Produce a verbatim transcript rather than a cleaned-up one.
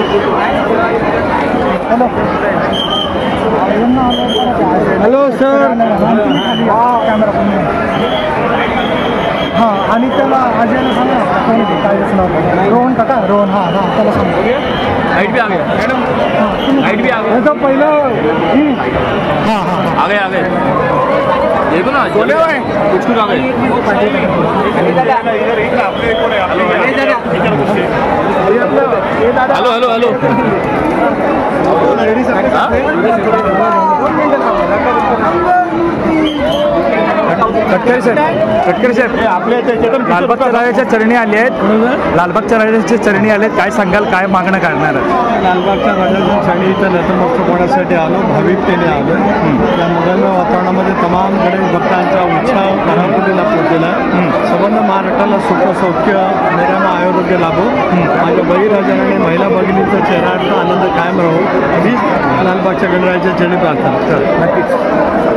Hello sir. हां आणि त्याला अजयला सांगा काय रोहन काका रोहन हां हां त्याला सांगा. लाइट भी आ गया मैडम. लाइट भी आ गया. पहिलं हां हां आ गए आ गए. देखो ना बोले हुए कुछ कुछ आ गए. Hello hello hello. तटकरे साहेब तटकरे साहेब आपल्या लालबागच्या राजाच्या चरणी आले आहेत. लालबागच्या राजाच्या चरणी आले आहेत. काय सांगाल काय मागणं काढणार आहे? लालबागच्या राजाच्या चरणी इथं नतमस्तकपणासाठी आलो, भाविकतेने आलो. त्या मुलांना वातावरणामध्ये तमाम गणेश भक्तांचा उत्साह घरापुरीला पोचलेला आहे. संबंध महाराष्ट्राला सुख सौख्य निराम आरोग्य लाभो. माझ्या बळीराजाने आणि महिला भगिनींचा चेहऱ्याचा आनंद कायम राहू ही लालबागच्या गणराजाच्या चरणी प्रार्थना. नक्कीच.